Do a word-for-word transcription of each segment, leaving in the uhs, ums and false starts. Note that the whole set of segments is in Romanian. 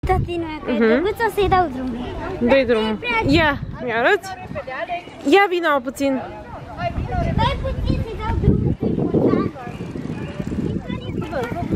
Tati, nu e drăguț, o să-i dau drumul. Dă-i drumul. Ia, mi-arăți? Ia vino puțin. Dai puțin să-i dau drumul, că e important.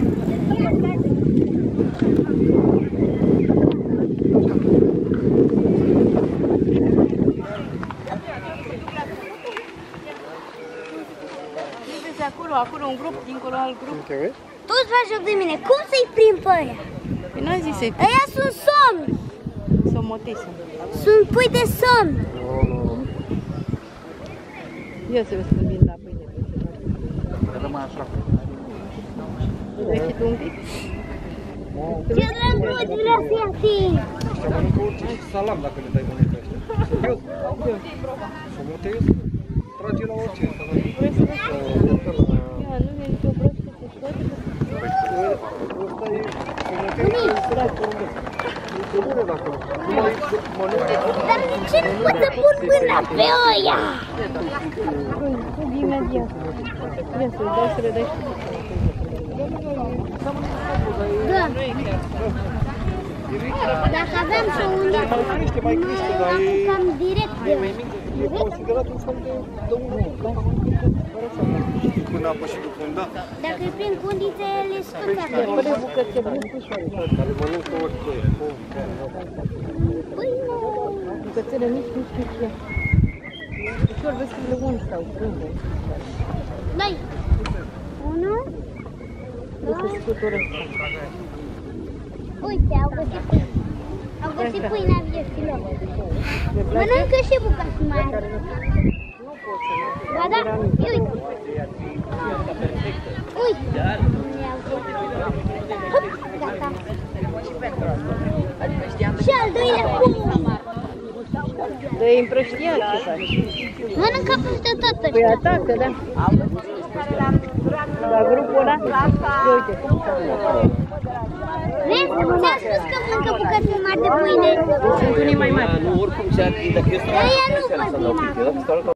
Acolo, acolo, un grup, dincolo alt grup. Tu îți faci joc de mine, cum să-i prind pe ăia? Păi n-am zis să-i prind. Ăia sunt somni. Sunt motei sunt. Sunt pui de somn. Ia să vezi când vin la pâine. Rămâi așa. Dai și tu un pic? Ce drăguț, vreau să-i ating. Ăștia mănâncă orice salam dacă le dai monete ăștia. Serios? Să motezi? Trage la orice. Vrei să vezi? Ia, nu vine nicio broșcă să scoate? Ăsta e să motezi sărat porumbesc. E bune dacă numai mănâncă. Dar de ce nu pot să pun mâna pe ăia? Pui imediat. Ia să-i dai să le dai și tu. Da. Dacă aveam și unde, Mai crește, dar e... cam direct de E considerat un fel de dăună. Până apă și după da. Dacă îi prind cu undițe, le scot acolo. Pune bucățe bune pușoare. Care mănâncă orice. Păi nu. Bucățele mici, mici, mici. Ușor vezi când le uni sau prânde. Dai. Unu. Este scutură. Uite, au găsit pâine. Au găsit pâinea vieților. Mănâncă și bucăți mari. Ba da, uite. Uite. Hop, gata. Și al doilea pum. Dă-i împrăștiat ce faci. Mănâncă peste tot ăștia. Păi atacă, da. La grupul ăla, ia uite cum s-a făcut. Vezi? Ți-am spus că mănâncă bucăți mari de pâine. Sunt unii mai mari. Nu, oricum, dacă este Ăia nu pot fi mari.